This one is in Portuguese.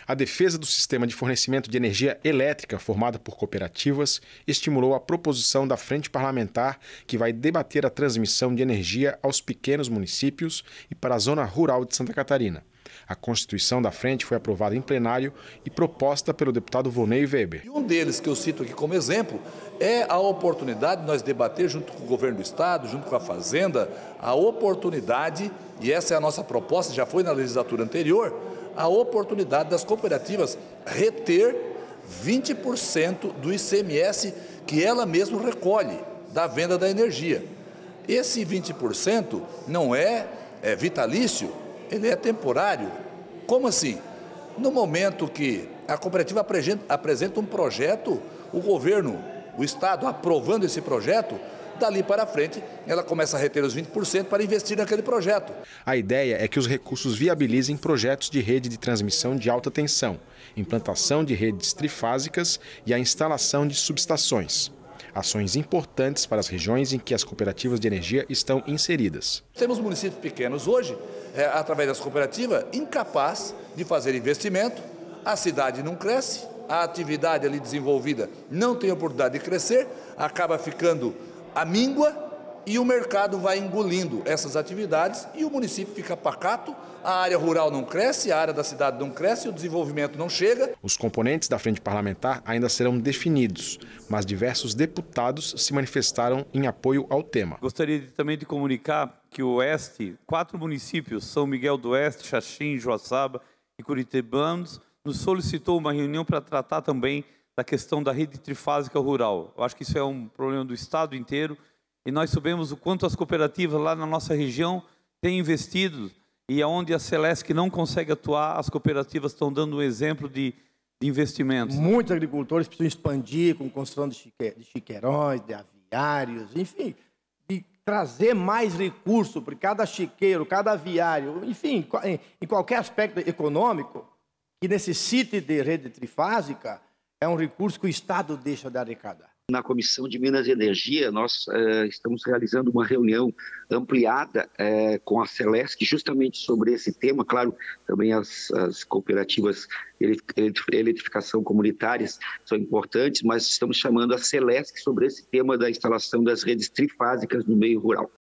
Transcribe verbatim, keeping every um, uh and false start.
A defesa do sistema de fornecimento de energia elétrica formada por cooperativas estimulou a proposição da Frente Parlamentar que vai debater a transmissão de energia aos pequenos municípios e para a zona rural de Santa Catarina. A constituição da frente foi aprovada em plenário e proposta pelo deputado Volney Weber. E um deles que eu cito aqui como exemplo é a oportunidade de nós debater junto com o governo do estado, junto com a Fazenda, a oportunidade, e essa é a nossa proposta, já foi na legislatura anterior, a oportunidade das cooperativas reter vinte por cento do I C M S que ela mesma recolhe da venda da energia. Esse vinte por cento não é, é vitalício, ele é temporário. Como assim? No momento que a cooperativa apresenta um projeto, o governo, o Estado aprovando esse projeto, dali para frente ela começa a reter os vinte por cento para investir naquele projeto. A ideia é que os recursos viabilizem projetos de rede de transmissão de alta tensão, implantação de redes trifásicas e a instalação de subestações. Ações importantes para as regiões em que as cooperativas de energia estão inseridas. Temos municípios pequenos hoje, é, através das cooperativas, incapazes de fazer investimento, a cidade não cresce, a atividade ali desenvolvida não tem oportunidade de crescer, acaba ficando à míngua e o mercado vai engolindo essas atividades e o município fica pacato, a área rural não cresce, a área da cidade não cresce, o desenvolvimento não chega. Os componentes da frente parlamentar ainda serão definidos, mas diversos deputados se manifestaram em apoio ao tema. Gostaria de, também de comunicar que o Oeste, quatro municípios, São Miguel do Oeste, Xaxim, Joaçaba e Curitibanos, nos solicitou uma reunião para tratar também da questão da rede trifásica rural. Eu acho que isso é um problema do estado inteiro e nós sabemos o quanto as cooperativas lá na nossa região têm investido e aonde a Celesc não consegue atuar, as cooperativas estão dando um exemplo de, de investimentos. Muitos agricultores precisam expandir com construção de, chique, de chiqueirões, de aviários, enfim, de trazer mais recursos para cada chiqueiro, cada aviário, enfim, em, em qualquer aspecto econômico que necessite de rede trifásica, é um recurso que o Estado deixa de arrecadar. Na Comissão de Minas e Energia, nós uh, estamos realizando uma reunião ampliada uh, com a Celesc justamente sobre esse tema. Claro, também as, as cooperativas de eletrificação comunitárias são importantes, mas estamos chamando a Celesc sobre esse tema da instalação das redes trifásicas no meio rural.